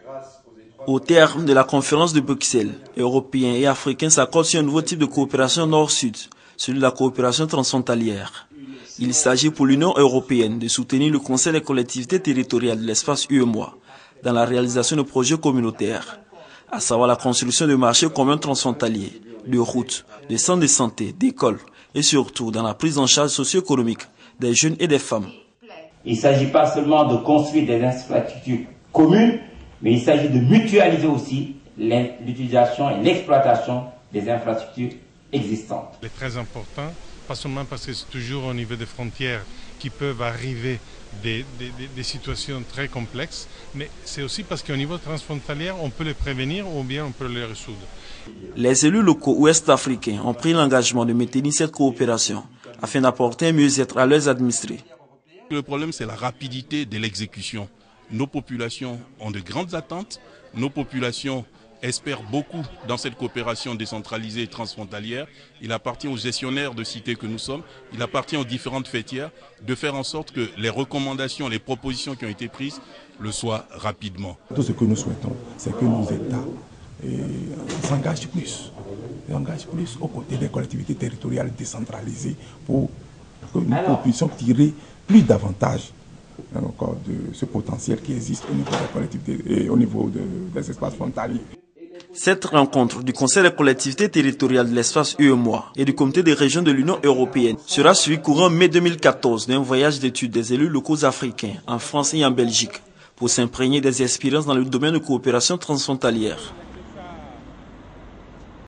Au terme de la conférence de Bruxelles, Européens et Africains s'accordent sur un nouveau type de coopération nord-sud, celui de la coopération transfrontalière. Il s'agit pour l'Union européenne de soutenir le Conseil des collectivités territoriales de l'espace UEMOA dans la réalisation de projets communautaires, à savoir la construction de marchés communs transfrontaliers, de routes, de centres de santé, d'écoles et surtout dans la prise en charge socio-économique des jeunes et des femmes. Il ne s'agit pas seulement de construire des infrastructures communes, mais il s'agit de mutualiser aussi l'utilisation et l'exploitation des infrastructures existantes. C'est très important, pas seulement parce que c'est toujours au niveau des frontières qui peuvent arriver des situations très complexes, mais c'est aussi parce qu'au niveau transfrontalier, on peut les prévenir ou bien on peut les résoudre. Les élus locaux ouest-africains ont pris l'engagement de maintenir cette coopération afin d'apporter un mieux-être à leurs administrés. Le problème, c'est la rapidité de l'exécution. Nos populations ont de grandes attentes, nos populations espèrent beaucoup dans cette coopération décentralisée et transfrontalière. Il appartient aux gestionnaires de cités que nous sommes, il appartient aux différentes fêtières de faire en sorte que les recommandations, les propositions qui ont été prises le soient rapidement. Tout ce que nous souhaitons, c'est que nos États s'engagent plus aux côtés des collectivités territoriales décentralisées pour que nous puissions tirer plus d'avantages encore de ce potentiel qui existe au niveau des collectivités et au niveau des espaces frontaliers. Cette rencontre du Conseil des collectivités territoriales de l'espace UEMOA et du Comité des régions de l'Union européenne sera suivie courant mai 2014 d'un voyage d'études des élus locaux africains en France et en Belgique pour s'imprégner des expériences dans le domaine de coopération transfrontalière.